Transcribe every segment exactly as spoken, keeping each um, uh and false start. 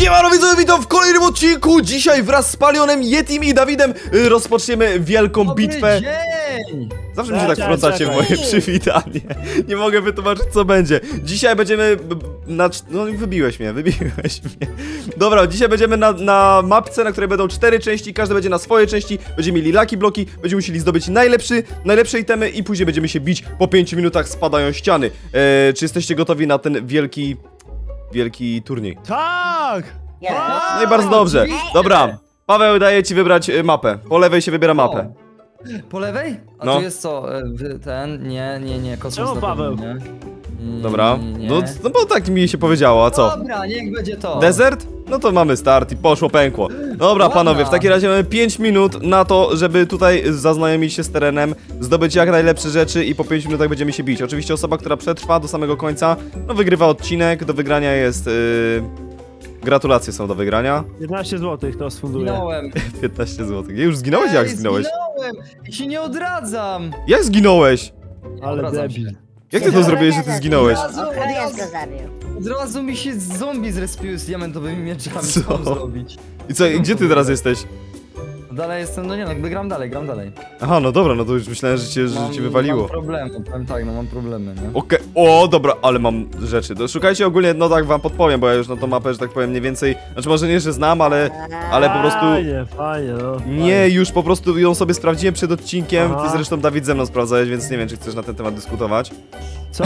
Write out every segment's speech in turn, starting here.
Siemano widzowie, witam w kolejnym odcinku. Dzisiaj wraz z Palionem, Yetim i Dawidem y, rozpoczniemy wielką Dobry bitwę. dzień! Zawsze mi się tak wtrącacie w moje przywitanie. Nie mogę wytłumaczyć, co będzie. Dzisiaj będziemy na... No wybiłeś mnie, wybiłeś mnie. Dobra, dzisiaj będziemy na, na mapce, na której będą cztery części. Każdy będzie na swojej części. Będziemy mieli lucky bloki. Będziemy musieli zdobyć najlepszy, najlepsze itemy i później będziemy się bić. Po pięciu minutach spadają ściany. E, czy jesteście gotowi na ten wielki... Wielki turniej? Tak! No i bardzo dobrze. Dobra, Paweł daje ci wybrać y, mapę. Po lewej się wybiera mapę. Po lewej? A No. tu jest co? e, wy- Ten? Nie, nie, nie, kosmos Czemu na Paweł? pewno, nie? Nie, Dobra, nie, nie. no, no bo tak mi się powiedziało, a co? Dobra, niech będzie to. Desert? No to mamy start i poszło, pękło. Dobra, Ładna. panowie, w takim razie mamy pięć minut na to, żeby tutaj zaznajomić się z terenem, zdobyć jak najlepsze rzeczy i po pięciu minutach będziemy się bić. Oczywiście osoba, która przetrwa do samego końca, no wygrywa odcinek, do wygrania jest... Yy... Gratulacje są do wygrania. jedenaście złotych to sfunduję. Zginąłem. piętnaście złotych. Jak już zginąłeś? Jak Ej, zginąłeś? Zginąłem! Ja się nie odradzam! Jak zginąłeś? Ale Odradzam debil. się. Jak ty to zrobiłeś, że ty zginąłeś? Od razu, od Ochroniarz razu, go zabił. od razu mi się zombie zrespiły z diamentowymi mieczami. Co? Co mam zrobić? I co, i gdzie ty teraz jesteś? Dalej jestem, no nie no, jakby gram dalej, gram dalej. Aha, no dobra, no to już myślałem, że cię, że Mam, cię wywaliło. Mam problemy, powiem tak, no mam problemy, nie? Okej, o dobra, ale mam rzeczy. To szukajcie ogólnie, no tak wam podpowiem, bo ja już na tą mapę, że tak powiem, mniej więcej. Znaczy może nie, że znam, ale. Ale po prostu. Fajnie, fajnie, no. Nie, już po prostu ją sobie sprawdziłem przed odcinkiem. Ty Aha. zresztą Dawid ze mną sprawdzałeś, więc nie wiem, czy chcesz na ten temat dyskutować. Co?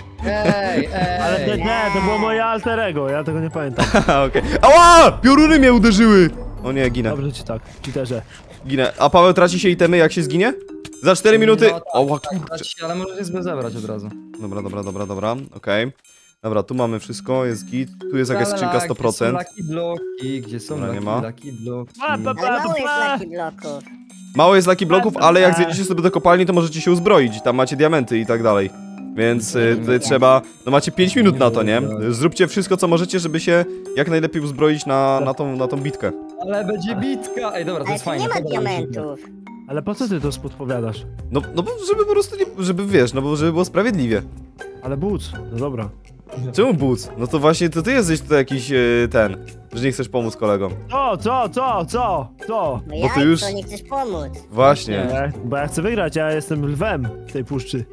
Ej, ej! Ale to, nie, to było moje alter ego, ja tego nie pamiętam. Haha, okej. Ała! Pioruny mnie uderzyły! O nie, ginę. Dobrze ci tak, Cheaterze. Ginę. A Paweł traci się itemy, jak się zginie? Za cztery minuty. No tak, O, tak, kurczę. dać się, ale możesz sobie zebrać od razu. Dobra, dobra, dobra, dobra, okej. Dobra, tu mamy wszystko, jest git. Tu jest jakaś skrzynka sto procent. Gdzie są lucky bloki? Gdzie są Dobra, nie lucky, ma. lucky bloki? A, pa, pa. Ale mało jest laki bloków. Mało jest lucky bloków, ale jak zjedziecie sobie do kopalni, to możecie się uzbroić. Tam macie diamenty i tak dalej. Więc y, tutaj trzeba... No macie pięć minut na to, nie? Zróbcie wszystko, co możecie, żeby się jak najlepiej uzbroić na, na, tą, na tą bitkę. Ale będzie bitka! Ej, dobra, to Ale jest tu fajne. nie ma to dobra, diamentów. Ale po co ty to podpowiadasz? No, no bo żeby po prostu nie... Żeby wiesz, no bo żeby było sprawiedliwie. Ale boots, no dobra. Czemu boots? No to właśnie to ty jesteś tutaj jakiś y, ten... Że nie chcesz pomóc kolegom. Co, co, co, co, co? No Bo ty jak już- to, nie chcesz pomóc? Właśnie. Nie, bo ja chcę wygrać, ja jestem lwem w tej puszczy.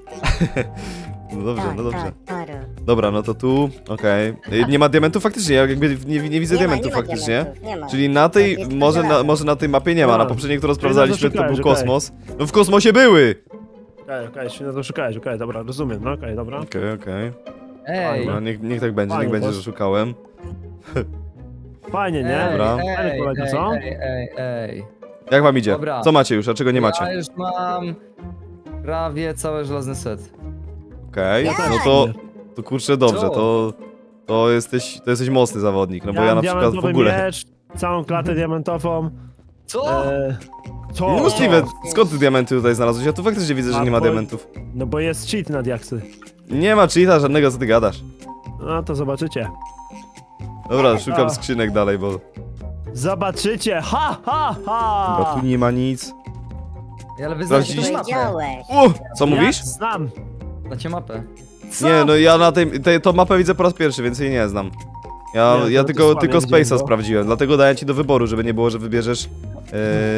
No dobrze, Tak, no dobrze. tak, Taro. Dobra, no to tu, okej. Y, Nie ma diamentów faktycznie, ja jakby nie, nie widzę Nie ma, diamentów nie ma faktycznie. diamentów, nie ma. Czyli na tej, Jest może na, żelazo. może na tej mapie nie ma, na No. poprzedniej, którą sprawdzaliśmy, to szukałeś, był okej. kosmos. No w kosmosie były! Okej, okej, świetnie to szukałeś, okej, dobra, rozumiem, no okej, dobra. Okej, okej. Ej, Dobra, niech, niech tak będzie, niech Fajnie, będzie, to- że szukałem. Fajnie, nie? ej, Dobra. Fajny ej, kolega, ej, co? ej, ej, ej. Jak wam idzie? Dobra. Co macie już, a czego nie macie? Ja już mam prawie cały żelazny set. Okej, Ja no to, to kurczę dobrze, Co? to, to, jesteś, to jesteś mocny zawodnik, no bo ja mam na przykład w diamentowy ogóle... miecz, całą klatę diamentową. Co? E, co? Niemożliwe, skąd ty diamenty tutaj znalazłeś? Ja tu faktycznie widzę, że A, nie ma bo- diamentów. No bo jest cheat na diaksy. Nie ma cheata żadnego, co ty gadasz. No to zobaczycie. Dobra, szukam A. skrzynek dalej, bo... Zobaczycie! Ha, ha, Dobra, ha! tu nie ma nic. Ej, ale wy znacie Sprawdzić- tą mapę. Powiedziałeś. U, co mówisz? Ja znam! Znacie mapę. Co? Nie, no ja na tej, tej tą mapę widzę po raz pierwszy, więc jej nie znam. Ja, Nie, to ja ty tylko, słabie tylko widziałem, Space'a bo- sprawdziłem, dlatego daję ci do wyboru, żeby nie było, że wybierzesz yy,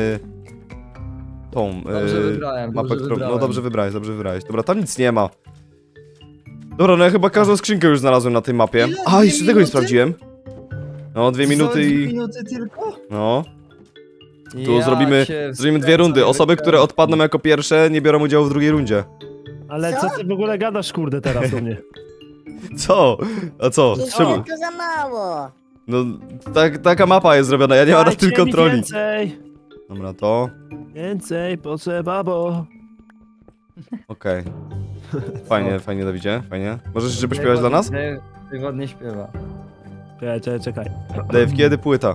tą Dobrze yy, wybrałem, mapę, dobrze którą... No wybrałem. dobrze wybrałeś, dobrze wybrałeś. Dobra, tam nic nie ma. Dobra, no ja chyba każdą skrzynkę już znalazłem na tej mapie. Ile? A, Dwie jeszcze tego nie minuty? sprawdziłem. No, dwie Co, minuty dwie i... minuty tylko? No, tu Ja zrobimy, cię zrobimy dwie wkręcam, rundy. Osoby, które wkręcam. odpadną jako pierwsze, nie biorą udziału w drugiej rundzie. Ale co ty w ogóle gadasz, kurde, teraz do mnie? Co? A co? Czemu? Nie, to za mało. No, tak, taka mapa jest zrobiona, ja nie mam nad tym Dajcie mi kontroli. Więcej, Dobra, to... więcej potrzeba, bo... Okej. Fajnie, fajnie, Dawidzie, fajnie. Możesz jeszcze pośpiewać dla nas? Dave, Dave ładnie śpiewa. Czekaj, czekaj, czekaj. Dave, kiedy płyta?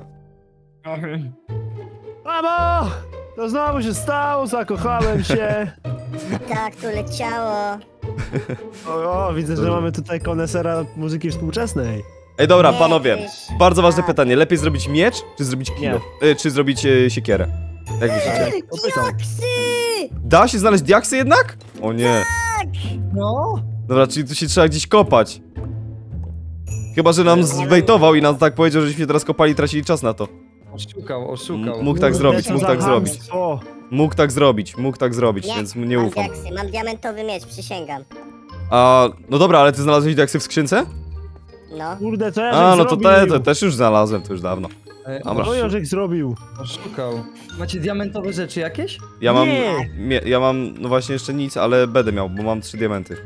Mamo! To znowu się stało, zakochałem się. Tak, tu leciało. O, o widzę, że Dobrze. mamy tutaj konesera muzyki współczesnej. Ej, dobra, Nie, panowie. tyś- Bardzo ważne A. pytanie. Lepiej zrobić miecz, czy zrobić kilo? E, czy zrobić e, siekierę? Jak myślicie? Popytam. Diaksy! Da się znaleźć diaksy jednak? O nie. No? Dobra, czyli tu się trzeba gdzieś kopać. Chyba, że nam zwejtował i nam tak powiedział, żeśmy teraz kopali i tracili czas na to. Oszukał, oszukał. M- mógł tak zrobić, Co mógł za tak zrobić. chamstwo. Mógł tak zrobić, mógł tak zrobić, Nie, więc mu nie mam ufam. diaksy, mam diamentowy miecz, przysięgam. A, no dobra, ale ty znalazłeś diaksy w skrzynce? No. Kurde, co ja A, no to zrobił? te, te też już znalazłem, to już dawno. E, Dobra. Co Jorzek zrobił? Oszukał. Macie diamentowe rzeczy jakieś? Ja mam, Nie. mie, ja mam, no właśnie jeszcze nic, ale będę miał, bo mam trzy diamenty.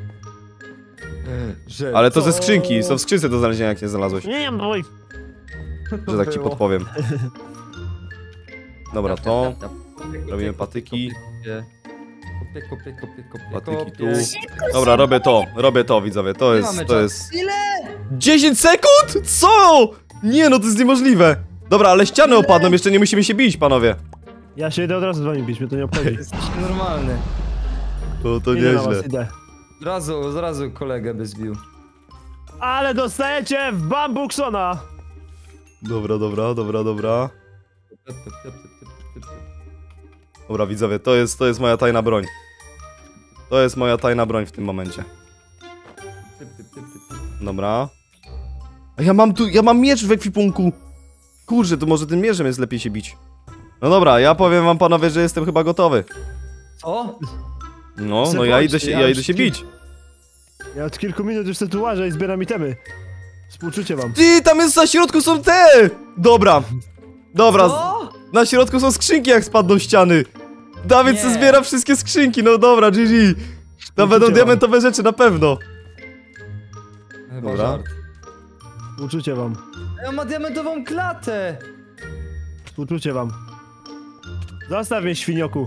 Że Ale to co? ze skrzynki, są w skrzynce do znalezienia, jak nie znalazłeś, Nie, nie, oj. że tak ci Było. podpowiem. Dobra, to Tap, tap, tap. Kopię, robimy kopię, patyki. kopię, kopię, kopię, kopię, kopię, Patyki kopię. tu. Dobra, robię to, robię to, widzowie, to Nie jest, mamy to czasu. jest... Ile? dziesięć sekund?! Co?! Nie, no to jest niemożliwe! Dobra, ale ściany opadną, jeszcze nie musimy się bić, panowie. Ja się idę od razu z wami bić, mnie to nie obchodzi. Jesteś normalny. To, to Idę na nieźle. was, idę. Od razu, od razu kolegę by zbił. Ale dostajecie w bambuksona! Dobra, dobra, dobra, dobra. Typ, typ, typ, typ, typ, typ, typ. Dobra, widzowie, to jest, to jest moja tajna broń. To jest moja tajna broń w tym momencie. Typ, typ, typ, typ, typ. Dobra. A ja mam tu, ja mam miecz w ekwipunku. Kurczę, to może tym mieczem jest lepiej się bić. No dobra, ja powiem wam panowie, że jestem chyba gotowy. Co? No, no Zobaczcie, ja idę się, ja ja już idę się ki- bić. Ja od kilku minut już sobie tu łażę i zbieram itemy. Współczucie wam. Ty, tam jest na środku są te! Dobra. Dobra, z- Co? na środku są skrzynki jak spadną ściany. Dawid Nie. se zbiera wszystkie skrzynki, no dobra, G G. Tam będą wam. diamentowe rzeczy na pewno. Chyba Dobra. żart. Współczucie wam. Ja ma diamentową klatę! Współczucie wam. Zostaw mnie, świnioku.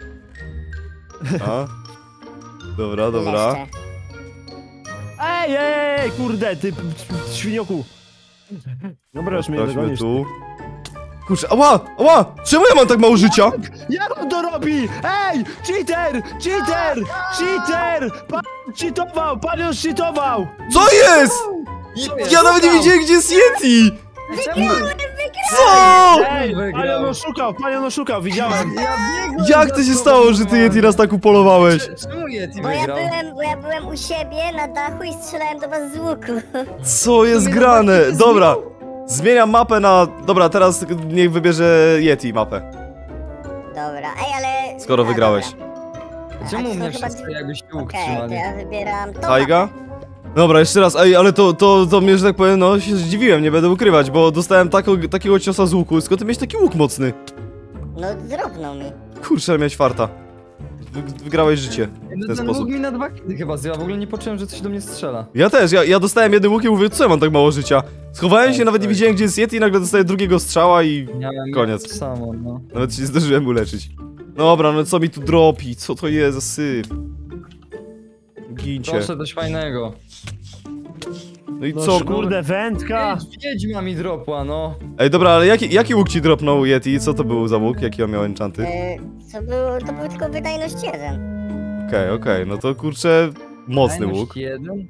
A? Dobra, dobra. Leszcze. Ej, ej, ej, kurde, ty p- p- świnioku. Dobra, już mnie Sprawdźmy dogonisz. tu. Kurczę, ała, ała! Czemu ja mam tak mało życia? Jak on to robi? Ej! Cheater! Cheater! Cheater! Pan cheatował! Pan już cheatował! Co jest? Co jest? Ja nawet nie widziałem, gdzie jest Yeti! Czemu? Co? Ej! wygrał. Panion oszukał! Panion oszukał! Widziałem! Ja biegłem Jak za to się tobą, stało, że ty Yeti nas tak upolowałeś? Czemu Yeti Bo ja wygrał? byłem, bo ja byłem u siebie na dachu i strzelałem do was z łuku. Co jest mnie grane? nawet nie Dobra. Zmieniam mapę na... Dobra, teraz niech wybierze Yeti mapę. Dobra, ej, ale... Skoro A, wygrałeś. dobra. Czemu A to mnie chyba- wszyscy jakbyś łuk Okej, to trzymali? ja wybieram to. Taiga? Dobra, jeszcze raz, ej, ale to, to, to mnie, że tak powiem, no się zdziwiłem, nie będę ukrywać, bo dostałem tako, takiego ciosa z łuku, skąd ty miałeś taki łuk mocny? No, zrobnął mi. Kurczę, ale miałeś farta. Wy, wygrałeś życie No w ten ten sposób. łuk mi na dwa kiedy chyba zjadł, w ogóle nie poczułem, że coś do mnie strzela. Ja też, ja, ja dostałem jeden łuk i mówię, co ja mam tak mało życia? Schowałem się, Tak, nawet nie tak. widziałem, gdzie jest Yeti i nagle dostaję drugiego strzała i Miałem Koniec. to samo, no. nawet się nie zdążyłem uleczyć. Dobra, no co mi tu dropi? Co to jest za syf? Gincie. Proszę, coś fajnego. No i No co? kurde, wędka! Wiedź, wiedźma mi dropła, no. Ej, dobra, ale jaki, jaki łuk ci dropnął Yeti? Co to był za łuk? Jaki on miał enchanty? E, co było, to był tylko wydajność jeden. Okej, okej, no to kurczę, mocny Fajność łuk. jeden.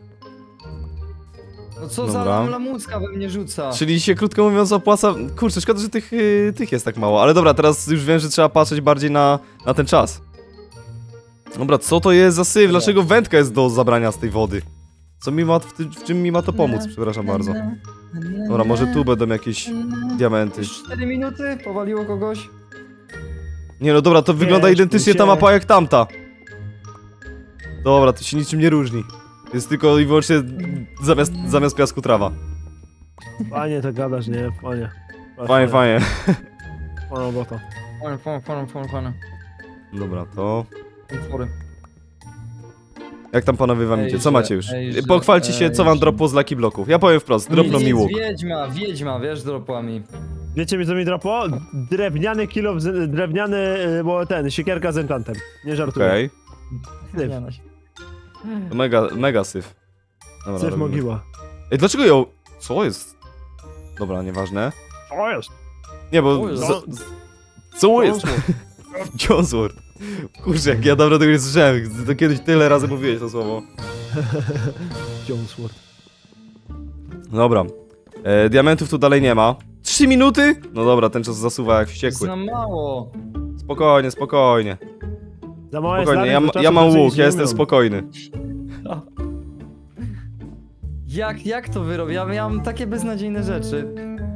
No co Dobra. za lamuska we mnie rzuca? Czyli się krótko mówiąc opłaca... Kurczę, szkoda, że tych, y, tych jest tak mało. Ale dobra, teraz już wiem, że trzeba patrzeć bardziej na, na ten czas. Dobra, co to jest za syf? Dlaczego wędka jest do zabrania z tej wody? Co mi ma, w, ty, w czym mi ma to pomóc? Przepraszam bardzo. Dobra, może tu będą jakieś diamenty. Już cztery minuty? Powaliło kogoś? Nie no dobra, to wygląda już identycznie ta się- mapa jak tamta. Dobra, to się niczym nie różni. Jest tylko i wyłącznie zamiast, zamiast piasku trawa. Fajnie to gadasz, nie? Fajnie. Fajnie, fajnie. Fajna robota. Fajne, fajne, fajne, fajne, fajne. Dobra, to... Utwory. Jak tam panowie wam Ej, idzie? Co że- macie już? ej, że- Pochwalcie się, co ej, wam że- dropło z Lucky Bloków. Ja powiem wprost, dropnął mi Nic, łuk. Wiedźma, wiedźma, wiesz, dropła mi. Wiecie mi co mi dropo? Drewniany kilo, z- drewniany, y, bo ten, siekierka z enchantem. Nie żartuję. Okej. Syf, Nie no się. To Mega, mega syf. Dobra, syf robimy. mogiła. Ej, dlaczego ją... Co jest? Dobra, nieważne. O jest! Nie, bo... O jest. z- z- Co jest? Jonesword. Kurczę, jak ja dawno tego nie słyszałem. To kiedyś tyle razy mówiłeś to słowo. Jonesword. Dobra. E, diamentów tu dalej nie ma. Trzy minuty? No dobra, ten czas zasuwa jak Jest wściekły. za mało. Spokojnie, spokojnie. Za małe Spokojnie, stare ja, do ma- czasu ja mam pracy łuk, nic ja nie jestem umiem. spokojny. Jak, jak to wyrobię? Ja miałem takie beznadziejne rzeczy.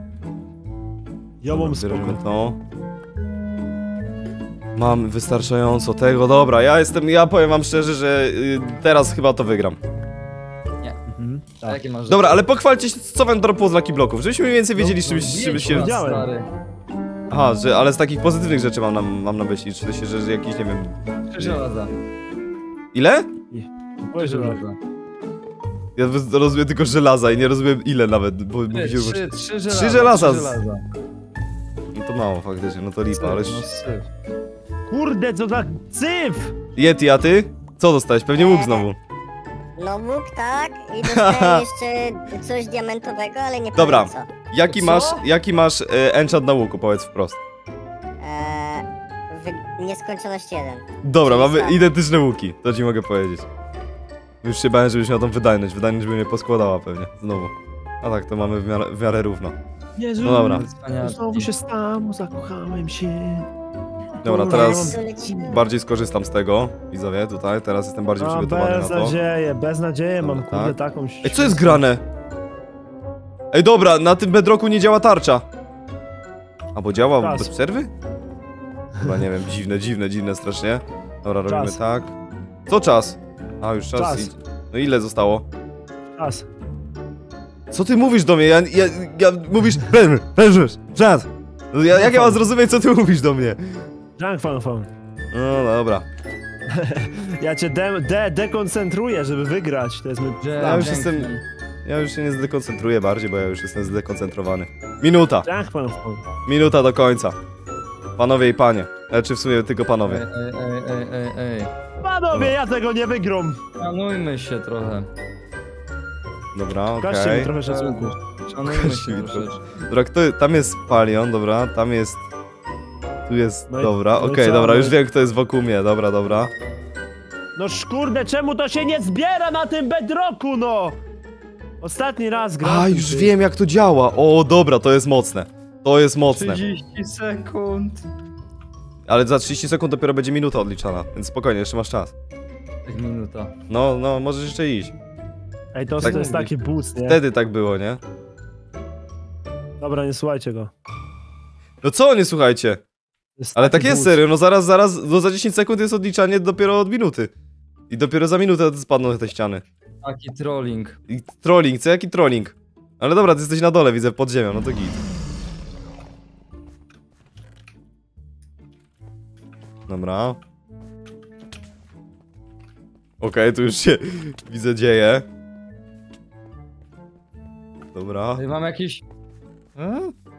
Ja mam spoko. Zbierzmy to. Mam wystarczająco tego, dobra, ja jestem, ja powiem wam szczerze, że y, teraz chyba to wygram. Mhm, A tak. jakie masz Dobra, ale pochwalcie się, co wam dropło z Lucky Bloków, żebyśmy mniej więcej wiedzieli, No, czym, no, czym jedź, się... Widziałem. stary. Aha, że, ale z takich pozytywnych rzeczy mam na, mam na myśli, czy to się, że, że jakiś, nie wiem... Trzy żelaza. Ile? Trzy Powiedz, że tak. żelaza. Ja wy- rozumiem tylko żelaza i nie rozumiem ile nawet, bo... bo Trzy, widziałem- trzy, trzy żelaza. Trzy żelaza trzy z- żelaza. No to mało faktycznie, no to lipa, ale... No, syf. Kurde, co za cyf! Yeti, a ty? Co dostałeś? Pewnie łuk znowu. No łuk, tak. I dostałem jeszcze coś diamentowego, ale nie Dobra. powiem co. Jaki Co? masz, jaki masz e, enchant na łuku, powiedz wprost. Eee, wy... Nieskończoność jeden. Dobra, Czyli mamy tak. identyczne łuki, to ci mogę powiedzieć. Już się bałem, żebyś miał tą wydajność, wydajność by mnie poskładała pewnie, znowu. A tak, to mamy w miarę, w miarę równo. Jezu, No dobra. Wspaniale. znowu się stało, zakochałem się. Dobra, Kurwa, teraz Tu lecimy. bardziej skorzystam z tego, widzowie, tutaj, teraz jestem bardziej A, przygotowany na bez to. nadzieję, bez nadzieję mam, Dobra, kurde, tak. taką... Ej, co jest grane? Ej, dobra, na tym bedrocku nie działa tarcza. A, bo działa Czas. bez przerwy? Chyba nie wiem, dziwne, dziwne, dziwne strasznie. Dobra, robimy Czas. tak. Co czas? A, już czas. Czas. idzie. No ile zostało? Czas. Co ty mówisz do mnie? Ja, ja, ja mówisz... Prężesz, prężesz, czas. No ja, jak ja mam zrozumieć, co ty mówisz do mnie? Junk fan fan. No dobra. Ja cię de, de, dekoncentruję, żeby wygrać. To jest mój Że- Ja już pięknie. jestem... Ja już się nie zdekoncentruję bardziej, bo ja już jestem zdekoncentrowany. Minuta. Junk fan fan. Minuta do końca. Panowie i panie. E, czy w sumie tylko Ej, panowie. ej, ej, ej, ej, ej. Panowie, ja tego nie wygram. Szanujmy się trochę. Dobra, Pokażcie okej. mi trochę szacunku. Szanujmy Pokażcie się mi trochę. troszeczkę. Dobra, kto, tam jest Palion, dobra, tam jest... Tu jest, No i- dobra, no i okej, co, dobra, no już i- wiem, kto jest wokół mnie, dobra, dobra. No kurde, czemu to się nie zbiera na tym bedrocku, no? Ostatni raz gram. A, w tym, już ty. wiem, jak to działa. O, dobra, to jest mocne. To jest mocne. trzydzieści sekund. Ale za trzydzieści sekund dopiero będzie minuta odliczana, więc spokojnie, jeszcze masz czas. Tak minuta. No, no, możesz jeszcze iść. Ej, to, Tak to jest mówisz. taki boost, nie? Wtedy tak było, nie? Dobra, nie słuchajcie go. No co, nie słuchajcie. To jest Ale taki tak jest boost. serio, no zaraz, zaraz, no za dziesięć sekund jest odliczanie dopiero od minuty. I dopiero za minutę spadną te ściany. Taki trolling. I trolling, co jaki trolling? Ale dobra, ty jesteś na dole, widzę, pod ziemią, no to git. Dobra. Okej, tu już się, widzę, dzieje. Dobra. Ej, mam jakiś... E?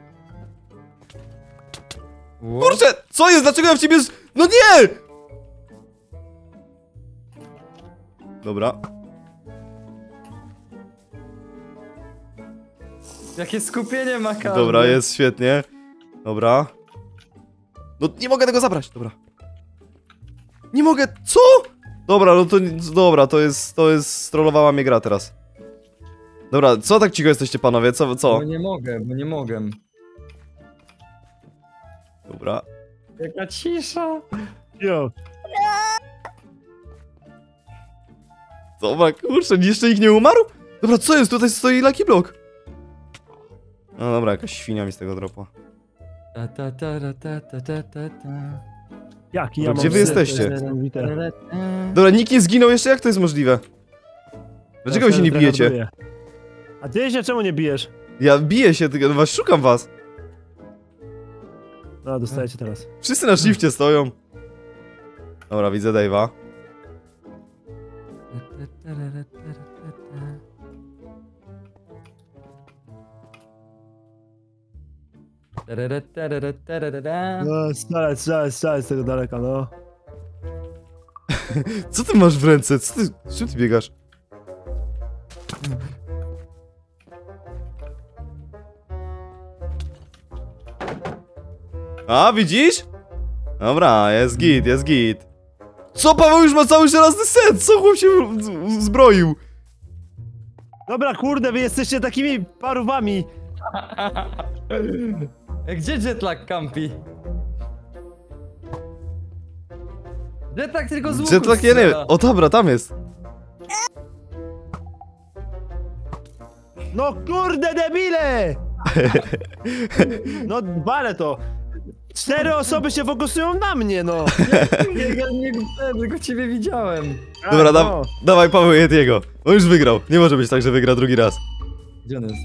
What? Kurczę, co jest? Dlaczego ja w ciebie... z- No nie! Dobra. Jakie skupienie ma każdy. Dobra, jest świetnie. Dobra. No nie mogę tego zabrać, dobra. Nie mogę, co? Dobra, no to, dobra, to jest, to jest, strollowała mnie gra teraz. Dobra, co tak cicho jesteście panowie, co, co? Bo nie mogę, bo nie mogę. Dobra. Jaka cisza. Jo. Dobra, kurczę, jeszcze nikt nie umarł? Dobra, co jest? Tutaj stoi Lucky Block. No dobra, jakaś świnia mi z tego dropła. Ta, ta, ta, ra, ta, ta, ta, ta, ta. Jaki No ja gdzie mam wy syf, jesteście? to jest niesamowite. Dobra, nikt nie zginął jeszcze? Jak to jest możliwe? Dlaczego wy się nie Teraz bijecie? rekorduję. A ty się czemu nie bijesz? Ja biję się, tylko was szukam was. No, dostajecie teraz. Wszyscy na shifcie stoją. Dobra, widzę Dave'a. No, strzelać, strzelać, strzelać z tego daleka, no. Co ty masz w ręce? Co ty, z czym ty biegasz? A, widzisz? Dobra, jest git, jest git. Co, Paweł już ma cały żelazny set? Co chłop się z- zbroił? Dobra, kurde, wy jesteście takimi parowami. Ej, gdzie jetlag campi? Jetlag tylko z łuku Jetlag, ja nie wiem. strzela. O dobra, tam jest. No kurde, debile! No, balę to. Cztery osoby się fokusują na mnie, no. Nie, ja nie tylko ciebie widziałem. Dobra, A, da no. dawaj Paweł Yetiego. On już wygrał. Nie może być tak, że wygra drugi raz. Gdzie on jest?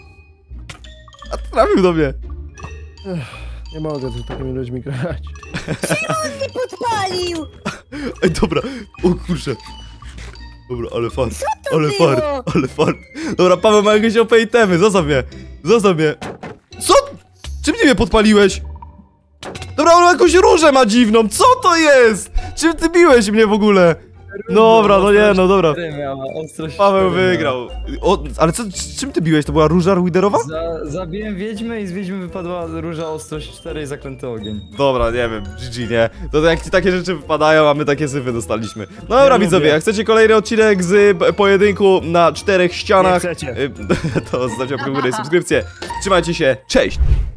A trafił do mnie. Nie mogę z takimi ludźmi grać. Nie podpalił! Ej, dobra. O kurczę. Dobra, ale fart. to Ale było? fart, ale fart. Dobra, Paweł ma jakieś O P itemy. Zostaw mnie. Zostaw mnie. Co? Czym ty mnie podpaliłeś? Dobra, on jakąś różę ma dziwną. Co to jest? Czym ty biłeś mnie w ogóle? Dobra, no nie, no dobra. cztery miała, ostrość Paweł cztery wygrał. O, ale co, czym ty biłeś? To była róża ruiderowa? miała. Za, zabiłem wiedźmę i z wiedźmy wypadła róża ostrość cztery i zaklęty ogień. Dobra, nie wiem, G G, nie? To jak ci takie rzeczy wypadają, a my takie syfy dostaliśmy. No dobra, Ja widzowie, lubię. jak chcecie kolejny odcinek z b- pojedynku na czterech ścianach, Nie chcecie. y, to zostawcie łapkę w górę i subskrypcję. Trzymajcie się, cześć!